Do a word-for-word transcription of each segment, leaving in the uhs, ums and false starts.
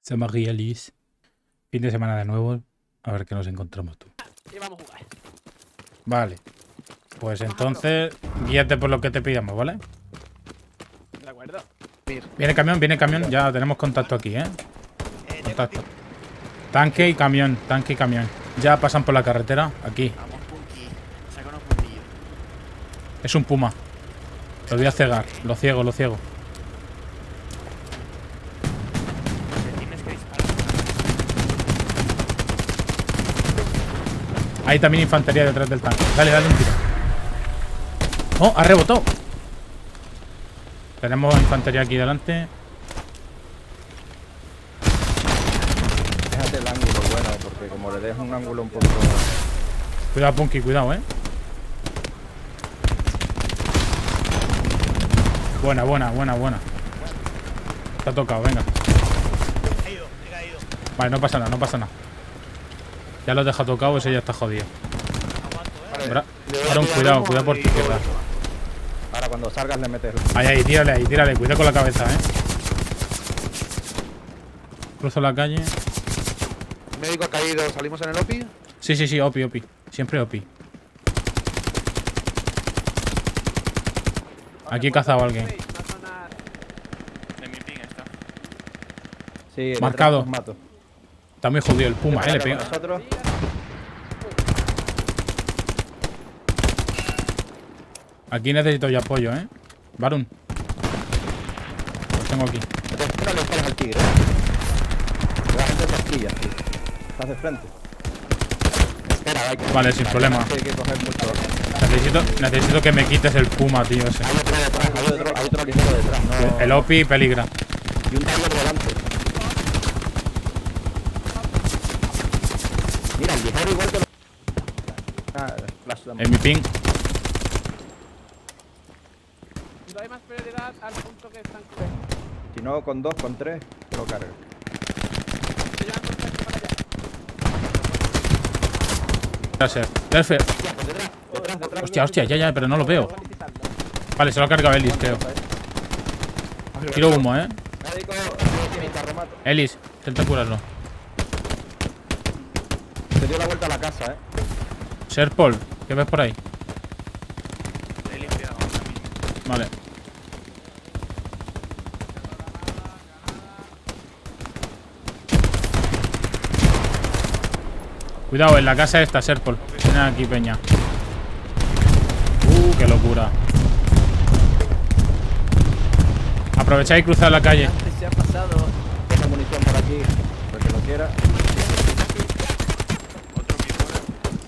Se llama Liz. Fin de semana de nuevo. A ver qué nos encontramos tú. Y vamos a jugar. Vale. Pues entonces, guíate por lo que te pidamos, ¿vale? De acuerdo. Viene camión, viene camión. Ya tenemos contacto aquí, ¿eh? Eh, Contacto. Tanque y camión, tanque y camión. Ya pasan por la carretera, aquí. Vamos, Punky. Saca unos puntillos. Es un puma. Lo voy a cegar. Lo ciego, lo ciego. Te tienes que disparar. Hay también infantería detrás del tanque. Dale, dale un tiro. ¡Oh! ¡Ha rebotado! Tenemos infantería aquí delante. Déjate el ángulo bueno, porque como le dejas un ángulo un poco... Cuidado, Punky, cuidado, eh. Buena, buena, buena, buena. Te ha tocado, venga. He caído, he caído. Vale, no pasa nada, no pasa nada. Ya lo deja tocado, ese ya está jodido. Aguanto, eh. Bra Aaron, cuidado, cuidado por tu izquierda. Ahora cuando salgas le metes... Ahí, ahí, tírale, ahí, tírale. Cuidado con la cabeza, eh. Cruzo la calle. Médico ha caído, ¿salimos en el O P I? Sí, sí, sí, Opi, Opi. Siempre Opi. Aquí he cazado a alguien. Una zona De mi ping está. Sí, detrás Marcado. los mato. Está muy jodido el puma, eh. Le Con pega. nosotros. Aquí necesito yo apoyo, eh. Varun. Los tengo aquí. No le dispares al tigre. La gente se asquilla, tío. Estás de frente. Espera, hay que... Vale, sin problema. Hay que coger mucho... Necesito, necesito que me quites el puma, tío, ese. Hay otro detrás, hay otro, hay otro ligero detrás. No... El Opi peligra. Y un tiger delante. Mira, el ligero igual que... Ah, flash de... En mi ping. no hay más prioridad al punto que están cubiertos. Si no, con dos, con tres, te lo cargas. Se llevan contacto para allá. Gracias. Delfer. Detrás, detrás. Hostia, hostia, ya, ya, pero no lo veo. Vale, se lo ha cargado Ellis, creo. Tiro humo, eh. Médico, tiene remato. Ellis, intenta curarlo. Se dio la vuelta a la casa, eh. Serpol, ¿qué ves por ahí? He limpiado ahora mismo. Vale. Cuidado, en la casa esta, Serpol. Tienen aquí peña. Uh, qué locura. Aprovechad y cruzad la calle. Antes se ha pasado. Deja munición por aquí, para que lo quiera. Otro pistola.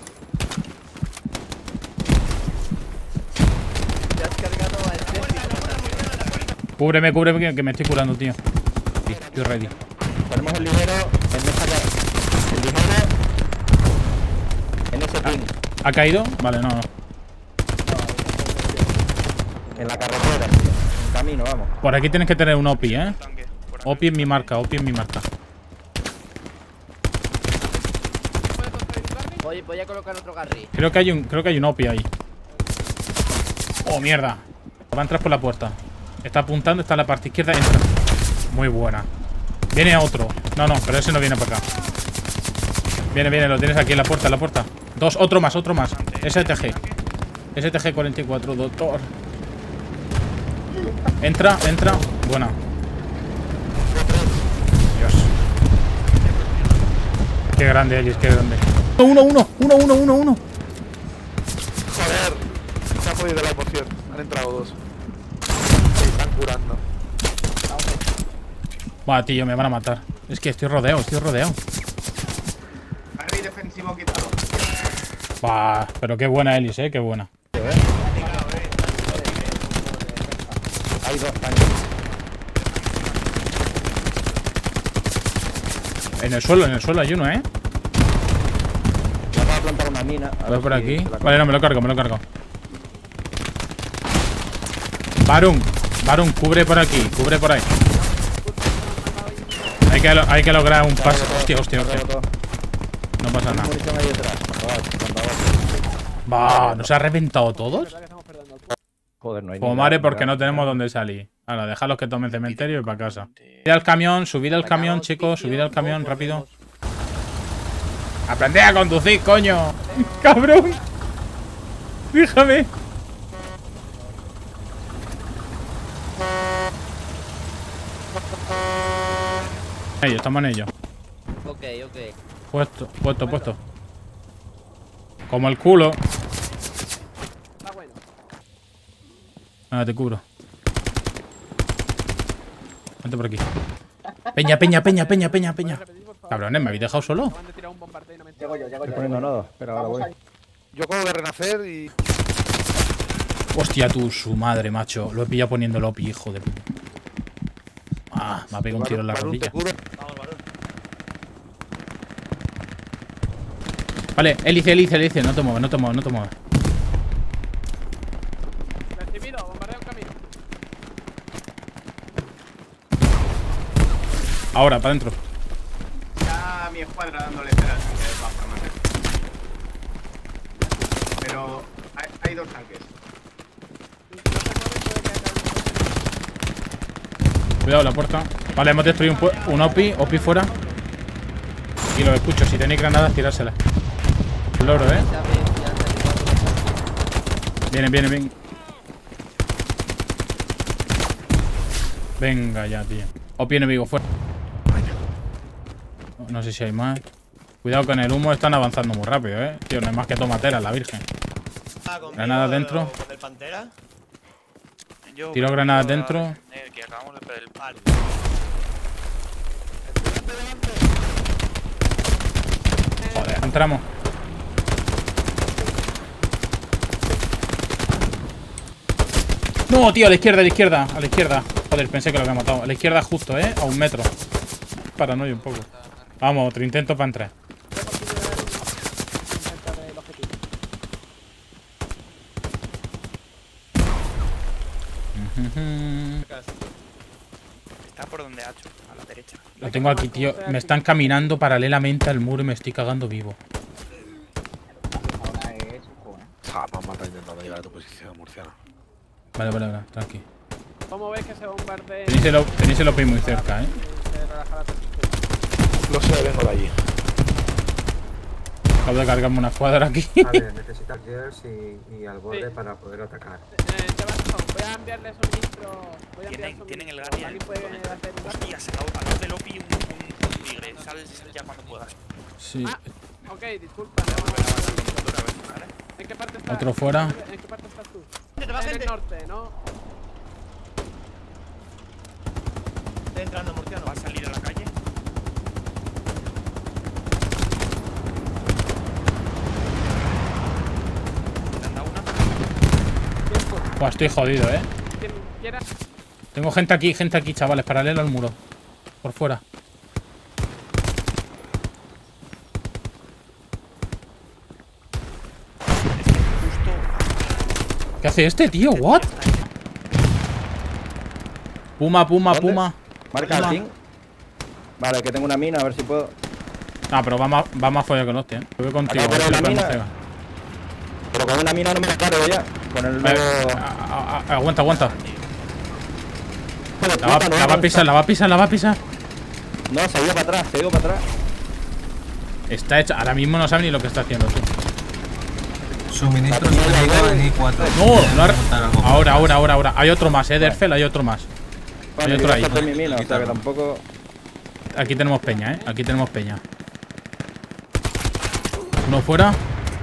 Te has cargado al Cúbreme, cúbreme, que- que me estoy curando, tío. Sí, estoy ready. Ponemos el ligero en esa ca- el ligero en ese pin, ¿Ha caído? Vale, no, no. en la carretera, en camino, vamos. Por aquí tienes que tener un Opi, ¿eh? Tanque. Por aquí. Opi en mi marca, Opi en mi marca. ¿Puedes contabilizarme? Voy, voy a colocar otro carril. Creo que hay un, creo que hay un Opi ahí. Oh, mierda. Va a entrar por la puerta. Está apuntando, está en la parte izquierda, entra. Muy buena. Viene otro. No, no, pero ese no viene para acá. Viene, viene, lo tienes aquí en la puerta, en la puerta. Dos, otro más, otro más. S T G. S T G cuarenta y cuatro, doctor. Entra, entra. Buena. Dios. Qué grande, Ellis, qué grande. Uno, uno, uno, uno, uno, uno. Joder, se ha jodido la emoción. Han entrado dos. Se están curando. Buah, tío, me van a matar. Es que estoy rodeado, estoy rodeado. Carril defensivo quitado. Buah, pero qué buena Ellis, eh, qué buena. Hay dos tanques. En el suelo, en el suelo hay uno, eh. Vamos a plantar una mina. a Voy ver por si aquí. se la- Vale, no, me lo cargo, me lo cargo. Varun, Varun, cubre por aquí, cubre por ahí. Hay que, lo- hay que lograr un paso. Hostia, hostia, hostia. Todo, todo. No pasa nada. Munición ahí detrás. Joder, contador. Va, ¿nos ha reventado todos? Es verdad que estamos perdiendo el punto. Joder, no hay Como ni madre, nada, porque nada. no tenemos dónde salir. Ahora, dejarlos que tomen cementerio y para casa. Subid al camión, subid al camión, chicos. Subid al camión, rápido. ¡Aprended a conducir, coño! ¡Cabrón! ¡Fíjame! Ellos, estamos en ellos. Ok, ok. Puesto, puesto, puesto. Como el culo. Está bueno. Nada, te cubro. Vente por aquí. Peña, peña, peña, peña, peña, peña. Cabrones, ¿me habéis dejado solo? Acaban de tirar un bombardeo y no me entero. Estoy poniendo nodos, pero ahora voy. Yo acabo de renacer y... Hostia, tú, su madre, macho. Lo he pillado poniendo Lopi, hijo de puta. Ah, me ha pegado un tiro en la Balón, te rodilla. curo. Vale, hélice, hélice, hélice. No te muevas, no te muevas, no te muevas. Recibido, bombardeo en camino. Ahora, para adentro. Ya mi escuadra dándole esperanza de todas formas. Pero hay, hay dos tanques. Cuidado la puerta. Vale, hemos destruido un, un O P I. O P I fuera. Y lo escucho. Si tenéis granadas, tirárselas. Loro, eh. Viene, viene, viene. Venga ya, tío. O P I enemigo fuera. No sé si hay más. Cuidado con el humo. Están avanzando muy rápido, eh. Tío, no hay más que tomatera, la virgen. Granadas dentro. ¿Con el Pantera? Yo, Tiro granadas dentro. Eh, que acabamos de perder el palo. Joder, entramos. No, tío, a la izquierda, a la izquierda, a la izquierda. Joder, pensé que lo había matado. A la izquierda justo, eh. A un metro. Paranoia un poco. Vamos, otro intento para entrar. Está por donde ha hecho, a la derecha. Lo tengo aquí, tío. Me están caminando paralelamente al muro y me estoy cagando vivo. Ah, me han matado intentando llegar a tu posición, murciano. Vale, vale, vale, tranqui. ¿Cómo ves que se bombardea? Tenéis el, tenéis el O P I muy cerca, eh. Se relaja la textura. Lo sé, vengo de allí. Acabo de cargarme una escuadra aquí. A ver, necesitas gears y, y al borde Sí. para poder atacar. Eh, Sebastián, voy a enviarle suministro. Voy a enviar Tienen, suministro. tienen el Guardian. ¿Alguien puede hacer un gasto? Hostia, se acabó al lado del Lopi un, un, un tigre. Sal, sal ya cuando puedas. Sí. Ah, ok, disculpa. Otra vez, ¿vale? ¿En qué parte estás? Otro fuera. ¿En qué parte estás tú? En el norte, ¿no? Estoy entrando, murciano. ¿Va a salir a la calle? ¿Le han dado una? Buah, estoy jodido, eh. Quien quiera. Tengo gente aquí, gente aquí, chavales, paralelo al muro. Por fuera. ¿Qué hace este, tío? ¿What? Puma, puma, ¿Dónde? puma. Marca el ping. Vale, que tengo una mina, a ver si puedo. Ah, pero va más, va más folla que los hostia, eh. Yo voy contigo, Acabo a ver de si la podemos mina. cegar. Pero con una mina no me la cargo ya. Con el Vale, nuevo. a- a- a- Aguanta, aguanta. Joder, La va, puta, no, la va a no, pisar, la va a pisar, la va a pisar. No, se ha ido para atrás, se ha ido para atrás. Está hecha. Ahora mismo no sabe ni lo que está haciendo, tú. Suministros La tenía pedidos igual. en I cuatro. No, no ha- Montar algo. Ahora, ahora, ahora, ahora. Hay otro más, eh, Derfel, hay otro más. Bueno, Hay yo otro ahí. gasté mi mina, o sea que tampoco. Aquí tenemos peña, eh. Aquí tenemos peña. Uno fuera.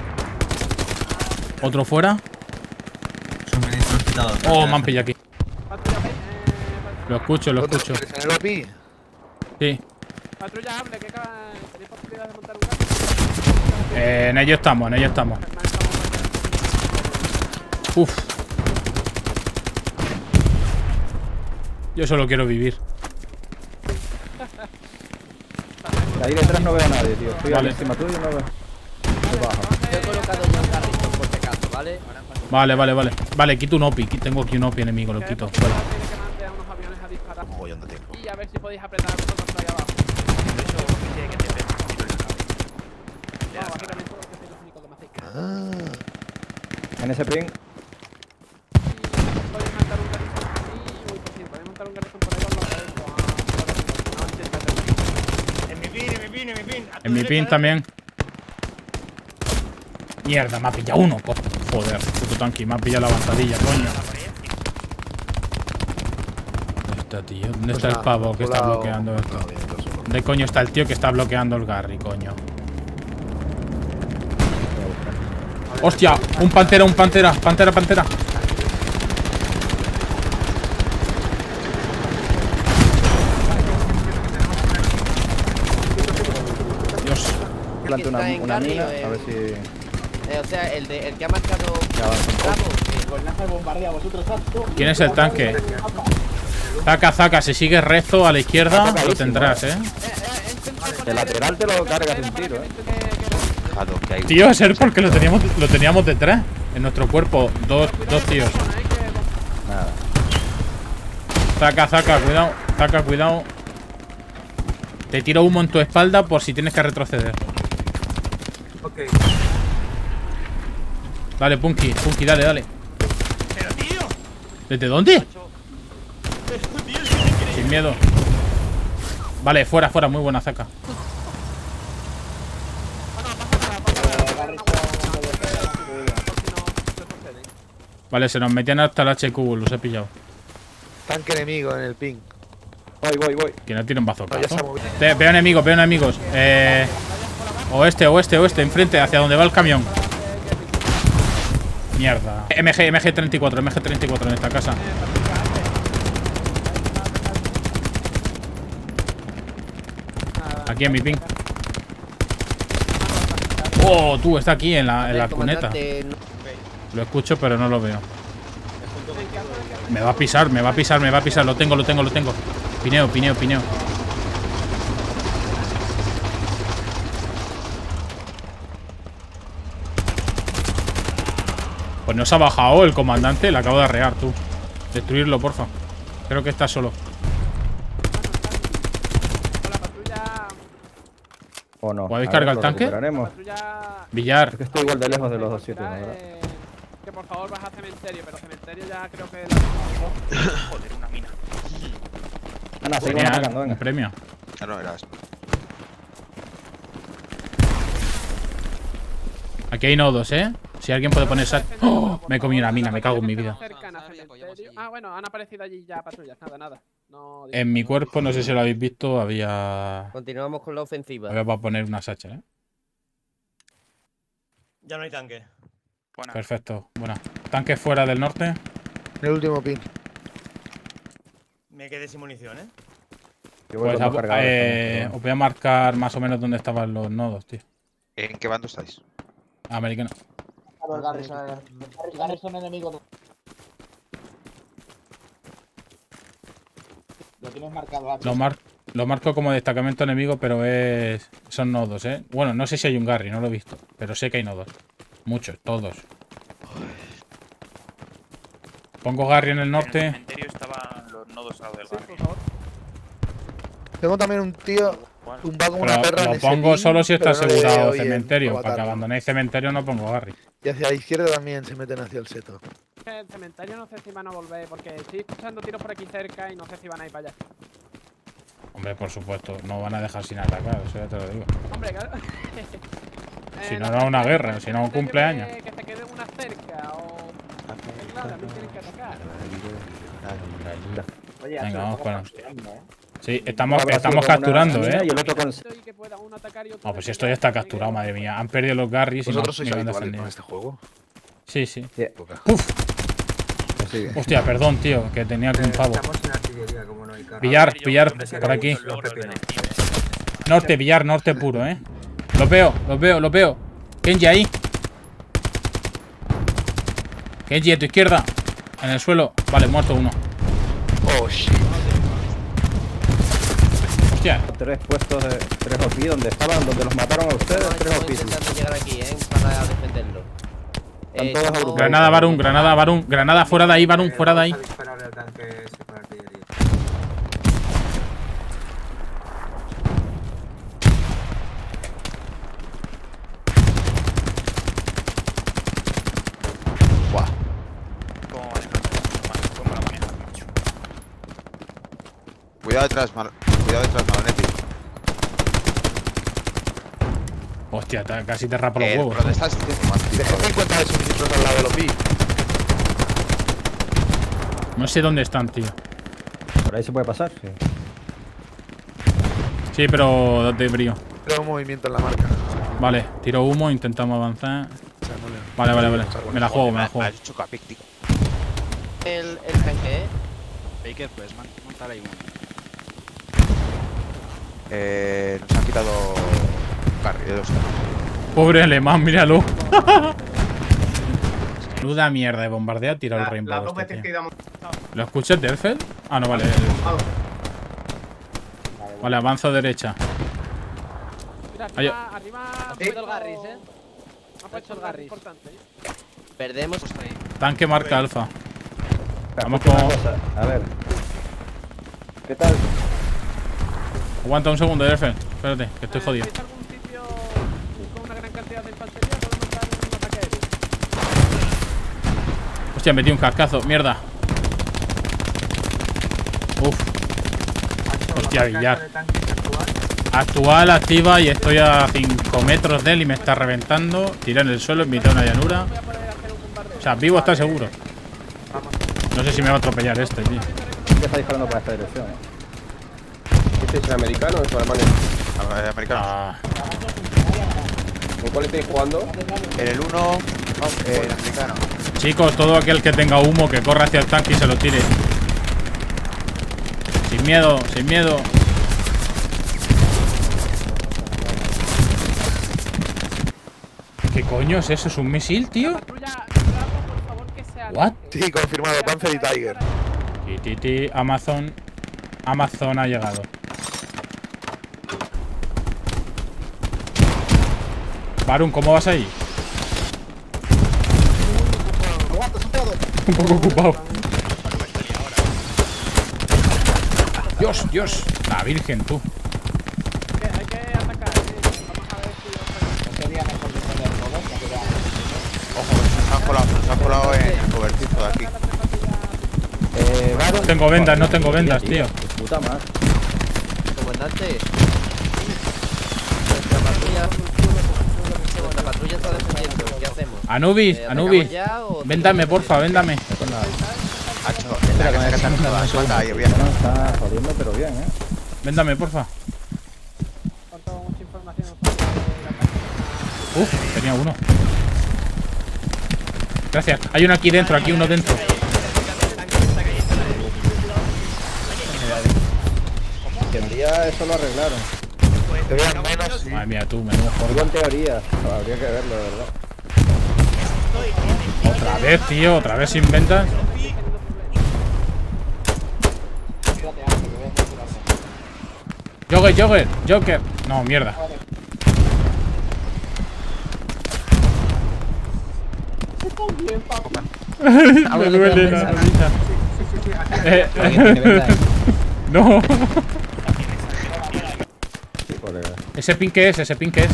Otro fuera. Suministros quitados. Oh, me han pillado aquí. Patrulla, eh, Lo escucho, lo ¿Dónde escucho. estáis? ¿En el O P I? Sí. patrulla, hable, que acaba- tenéis posibilidad de montar un gasto. Eh, en ello estamos, en ello estamos. Uf. Yo solo quiero vivir. De ahí detrás no veo a nadie, tío. Estoy Vale. aquí encima tuyo y no veo. Estoy bajo. Yo he colocado ya un carrito por si acaso, ¿vale? Vale, vale, vale. Vale, quito un O P I. Tengo aquí un O P I enemigo, lo quito. Fuera. Tiene que mandar unos aviones a disparar. Un mogollón de tiempo. Y a ver si podéis apretar vosotros ahí abajo. Eso dice que te pega un tiro en la cabeza. No, básicamente porque sois los únicos que me hacéis caso. Ah. En ese ping. Y podéis mandar un carrito aquí. Uy, pues sí, podéis pin, en mi pin. A tu En mi derecha, pin ¿eh? también. Mierda, me ha pillado uno. po- Joder, puto tanque, me ha pillado la avanzadilla, coño. ¿Dónde está, tío? ¿Dónde Pues está el nada, pavo que está colado- bloqueando esto? colado bien, dos solo. ¿Dónde coño está el tío que está bloqueando el Garry, coño? ¡Hostia! Un pantera, un pantera, pantera, pantera. Dios. Plante una, está en una Garry, mina, o en- a ver si... Eh, o sea, el, de, el que ha marcado Ya avanza un poco. Bravo. ¿Quién es el tanque? Zaca, zaca, si sigues recto a la izquierda, lo tendrás, ¿eh? De lateral te lo cargas un tiro, eh. Tío, es ser porque lo teníamos, lo teníamos detrás. En nuestro cuerpo, dos, dos tíos. Nada. Zaca, zaca, cuidado. Zaca, cuidado. Te tiro humo en tu espalda por si tienes que retroceder. Ok. Dale, Punky, Punky, dale, dale. Pero tío. ¿Desde dónde? Pero tío, es increíble. Sin miedo. Vale, fuera, fuera, muy buena Zaca. Vale, se nos metían hasta el H Q, los he pillado. Tanque enemigo en el ping. Voy, voy, voy. Que no tiene un No, ya se ha bazookazo. movido. Ve- Veo enemigos, veo enemigos. Eh, oeste, oeste, oeste, enfrente, hacia donde va el camión. Mierda. M G, M G treinta y cuatro, M G treinta y cuatro en esta casa. Aquí en mi ping. Oh, tú, está aquí en la, en la cuneta. Comandante, no- Lo escucho, pero no lo veo. Me va a pisar, me va a pisar, me va a pisar. Lo tengo, lo tengo, lo tengo. Pineo, pineo, pineo. Pues no se ha bajado el comandante. Le acabo de arrear, tú. Destruirlo, porfa. Creo que está solo. La patrulla. ¿O no? ¿Podéis A cargar ver, el lo tanque? recuperaremos. Patrulla. Billar. Es que estoy igual de lejos de los dos sitios, Patrulla, la verdad. eh, que por favor vas a cementerio, pero cementerio ya creo que. Joder, una mina. Ana, seguimos Genial, atacando, un venga. premio. Ah, no, era eso. Aquí hay nodos, ¿eh? Si alguien puede poner sat... ¡Oh! Me he comido una mina, me cago en mi vida. Cercana a cementerio. Ah, bueno, han aparecido allí ya patrullas. Nada, nada. No, En mi cuerpo, no sé si lo habéis visto, había... Continuamos con la ofensiva. Había para poner una sacha, ¿eh? Ya no hay tanque. Buena. Perfecto, buena. Tanque fuera del norte. En el último pin. Me quedé sin munición, ¿eh? Yo voy Pues con dos a- cargadores eh, también, os pero voy a marcar más o menos dónde estaban los nodos, tío. ¿En qué bando estáis? Americano. Los Garrison, los Garrison enemigos. Lo tienes marcado aquí. Lo, mar lo marco como destacamento enemigo, pero es son nodos, ¿eh? Bueno, no sé si hay un Garry, no lo he visto. Pero sé que hay nodos. Muchos, todos. Pongo Garry en el En el norte. cementerio estaban los nodos al lado del Sí, barrio. por favor. Tengo también un tío ¿Cuál? tumbado como Pero una perra en lo ese pongo pin, solo si está pero no le asegurado oyen cementerio. para Para que matarlo. abandonéis cementerio no pongo Garry. Y hacia la izquierda también se meten hacia el seto. El cementerio no sé si van a volver, porque estoy escuchando tiros por aquí cerca y no sé si van a ir para allá. Hombre, por supuesto, no van a dejar sin atacar, eso ya te lo digo. Hombre, claro. Si Eh, no, sé, no una el guerra, si no un cementerio cumpleaños. Que, que se quede una cerca o. Claro, también tienen que atacar. Oye, Venga, eso lo vamos con- estamos capturando, ¿eh? Sí, estamos, Ahora estamos sube con una capturando, mina ¿eh? Y el otro con... Y que pueda uno atacar y otro No, pues defender. esto ya está capturado, madre mía. Han perdido los Garrys y no, ¿Vosotros sois ni lo han habituales defendido. con este juego? Sí, sí. Poca. Pues sigue. Hostia, perdón, tío, que tenía aquí un pavo. Estamos sin artillería, como no hay carga. Pillar, Yo, pillar, ¿dónde se por acabó aquí. los logros del Steve? Norte, billar, norte puro, ¿eh? Los veo, los veo, los veo. Kenji ahí. Kenji, a tu izquierda. En el suelo. Vale, muerto uno. Oh, shit. Hostia. Tres puestos de tres O P donde estaban, donde los mataron a ustedes, No, tres O estamos P. intentando llegar aquí, ¿eh? Para defenderlo. Están todos agrupados. Granada, varón, granada, varón. Granada fuera de ahí, varón, fuera de ahí. Vamos a dispararle al tanque ese con artillería. ¿Cómo manejas? ¿Cómo la manejas, macho? Cuidado detrás, Mar... Cuidado detrás, Malonetti. Hostia, te- casi te rapa los Eh, huevos. ¿Dónde estás? Dejé cincuenta de suministros al lado de los B. No sé dónde están, tío. ¿Por ahí se puede pasar? Sí. Sí, pero date brío. Creo un movimiento en la marca. Vale, tiro humo, intentamos avanzar. Vale, vale, vale. Me la juego, me la juego. Has hecho capic, tío. El, el tanque, ¿eh? Baker, pues man, montar ahí uno. Eh, nos han quitado carrileros. Pobre alemán, míralo. Nuda mierda de bombardeo, ha tirado el rainbow. Las dos este, veces tío. que íbamos. ¿Lo escuchas, Delfel? Ah, no, vale. Vale, avanzo derecha. Mira, Ay, arriba, arriba. Sí. ha puesto el Garris, eh. Ha puesto el Garris. Importante. Perdemos. Tanque marca alfa. Vamos Escucha con... una cosa, a ver. ¿Qué tal? Aguanta un segundo, Delfel. Espérate, que estoy jodido. ¿Veis algún sitio con una gran cantidad de infantería? Podemos dar un ataque aéreo. Hostia, metí un cascazo. Mierda. Uf. Hostia, Villar. Actual, activa y estoy a cinco metros de él y me está reventando. Tiré en el suelo en mitad de una llanura. O sea, vivo está seguro. No sé si me va a atropellar este, tío. ¿Quién está disparando para esta dirección? ¿Este es americano o es alemán? Ah, Americanos. Ah, ¿Con cuál estáis jugando? En el uno, eh, americano. chicos, todo aquel que tenga humo que corra hacia el tanque y se lo tire. Sin miedo, sin miedo. ¿Qué coño es eso? ¿Es un misil, tío? Patrulla, cuidado, por favor, que sea. What? Sí, confirmado. Panzer y Tiger. Ti, ti, ti, Amazon. Amazon ha llegado. Barun, ¿cómo vas ahí? Un poco ocupado. Dios, Dios. La virgen, tú. Hay que atacar. Vamos a ver si. Sería mejor defender todo, ya que ya. Ojo, nos han colado, nos han colado en el cobertizo de aquí. Eh, Baron. Tengo vendas, no tengo vendas, tío. Puta madre. Comandante. Nuestra patrulla. Nuestra patrulla está defendiendo. ¿Qué hacemos? Anubis, Eh, Anubis. ¿atacamos ya o- Véndame, porfa, véndame. Hacho, en la casa casa no da suelta ahí, bien. No, está jodiendo, pero bien, eh. Véndame, porfa. Cuanto mucha información nos falta del ataque. Uf, tenía uno. Gracias. Hay uno aquí dentro, aquí uno dentro. En teoría eso lo arreglaron. Te vean menos. Sí. Madre mía, tú, menudo Digo jordo. en teoría. Habría que verlo, de verdad. Otra vez, tío, otra vez sin ventas. Joker, Joker, Joker. No, mierda. Me duele la rodilla. Eh, No. Sí, colega. Ese pin que es, ese pin que es.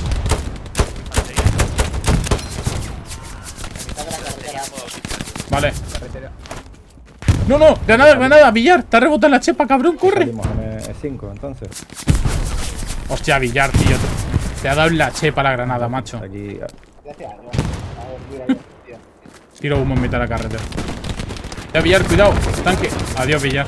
Vale. No, no, granada, granada, Villar. Te ha rebotado la chepa, cabrón, corre. Salimos en E cinco, entonces. Hostia, Villar, tío. Te, te ha dado en la chepa la granada, macho. Aquí. Gracias, a ver, mira, tío. Tiro humo en mitad de la carretera. Ya, Villar, cuidado. Tanque. Adiós, Villar.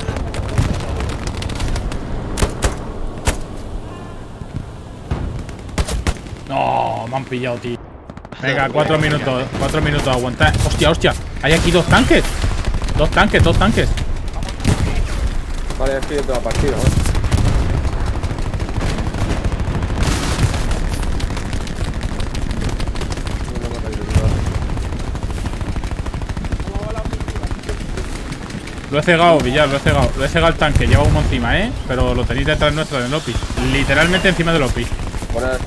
No, me han pillado, tío. Venga, cuatro minutos. Cuatro minutos, aguantar. Hostia, hostia. Hay aquí dos tanques. Dos tanques, dos tanques. Vale, estoy dentro de la partida, ¿no? Lo he cegado, Villar, lo he cegado. Lo he cegado el tanque. Lleva humo encima, ¿eh? Pero lo tenéis detrás nuestro en el OPI. Literalmente encima del OPI. Poner.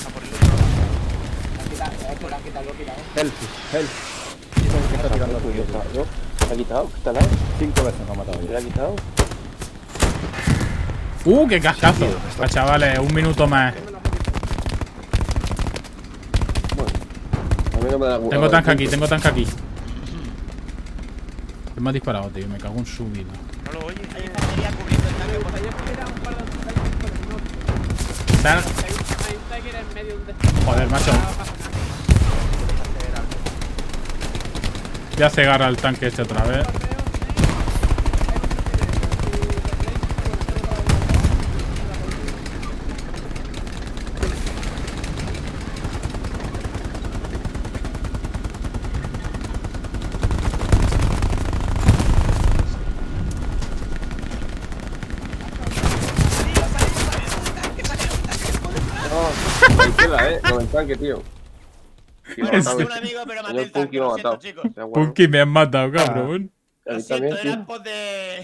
Help, help. ¿Quién está tirando a tuyo? ¿Yo? ¿Te ha quitado? ¿Qué está al lado? Cinco veces me ha matado ¿Te ya. la ha quitado? Uh, qué cascazo. Ah, chavales, un minuto más. Bueno. A mí no me da Tengo tanque aquí, tengo tanque aquí. ¿Quién me ha disparado, tío? Me cago en su vida. No lo oye. Hay infantería cubriendo el tanque por ahí. Están... Hay un tanque dormir en medio de un desierto. Joder, macho. No pasa nada. Ya se agarra el tanque este otra vez. No, por izquierda, eh. Con el tanque, tío. Tío, Es- matarme. Un amigo, pero maté Señor el tanque, Punky me ha lo siento, matado. chicos. Ya, bueno. Punky, me han matado, cabrón. A Lo mí siento, también, era tío. post de...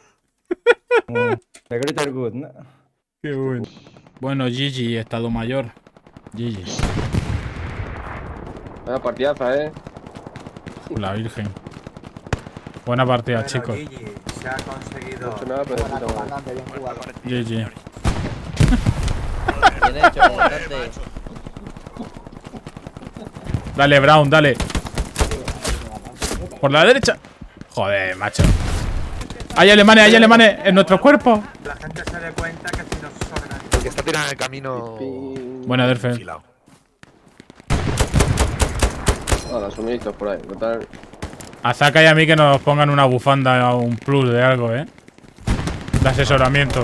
The greater good, ¿no? Qué bueno. Bueno, G G, estado mayor. G G. Vaya partidaza, eh. La virgen. Buena partida, Bueno, chicos. Gigi, se ha conseguido. No he hecho nada, pero Buena, puta madre. comandante, bien jugado. G G. Bien hecho, comandante. Dale, Brown, dale. Por la derecha. Joder, macho. Hay alemanes, hay alemanes en nuestro cuerpo. La gente se dé cuenta que si nos organizamos. El que está tirando en el camino. Buena, Derfe. Enfilado. Ah, los suministros por ahí. Total. A Zaka y a mí que nos pongan una bufanda o un plus de algo, eh. De asesoramiento.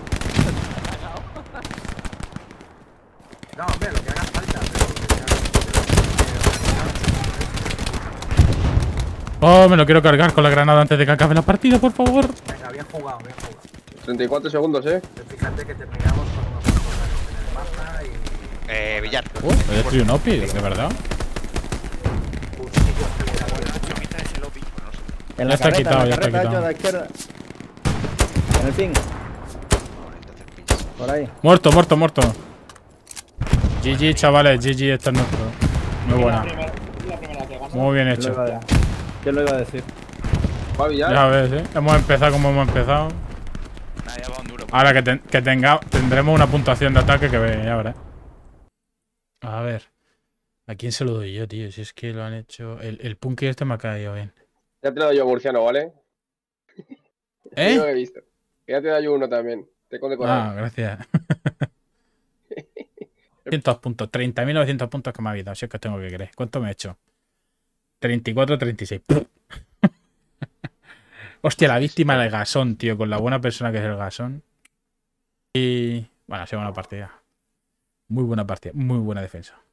No, hombre, lo que haga falta, pero que se haga- Oh, me lo quiero cargar con la granada antes de que acabe la partida, por favor. Venga, bien jugado, bien jugado. treinta y cuatro segundos, eh. Pero fíjate que terminamos con unos personajes en el mapa y. Eh, Villar. Oh, he destruido un OPI, de verdad. Cuchillos que le da buena. En Ya está carreta, quitado, en ya la está carreta, quitado. hecho a la izquierda. En el ping. Por ahí. Muerto, muerto, muerto. G G, chavales, G G, esta es nuestro. Muy buena. Muy bien ¿Quién lo hecho. iba a- ¿Quién lo iba a decir? Va a Villar. Ya ves, eh. Hemos empezado como hemos empezado. Nada, ya va un duro. Ahora que, ten- que tenga, tendremos una puntuación de ataque que ve, ya verás. A ver. ¿A quién se lo doy yo, tío? Si es que lo han hecho. El, el punky este me ha caído bien. Ya te lo doy yo, Murciano, ¿vale? Yo lo ¿Eh? he visto. Ya te doy yo uno también. Te condecorado. Ah, gracias. novecientos puntos. treinta mil novecientos puntos que me ha habido. Si es que os tengo que creer. ¿Cuánto me he hecho? treinta y cuatro, treinta y seis. Hostia, la víctima del gasón, tío. Con la buena persona que es el gasón. Y. Bueno, ha sido una partida. Muy buena partida. Muy buena defensa.